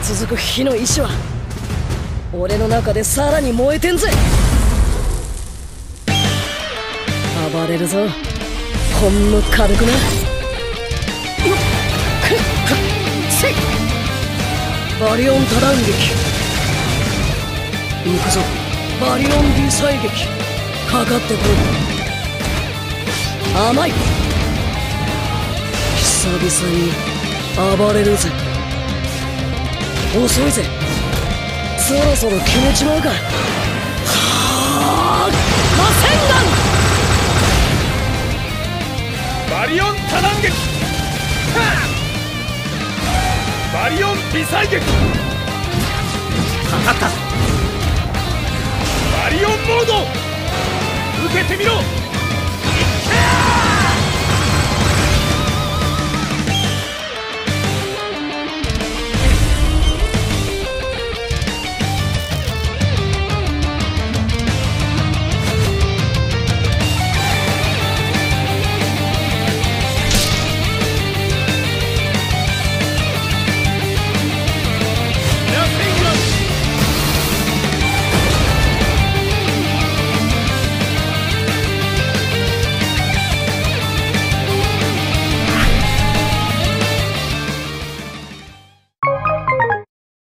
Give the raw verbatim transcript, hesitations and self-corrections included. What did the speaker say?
続く火の石は俺の中でさらに燃えてんぜ。暴れるぞ、ほんの軽くな。バリオン多段撃。行くぞバリオン微細撃。かかってこい。甘い。久々に暴れるぜ。遅いぜ、そろそろ決めちまうか。はあ、螺旋丸。バリオン多段撃。バリオン微細撃。かかった。バリオンモード受けてみろ。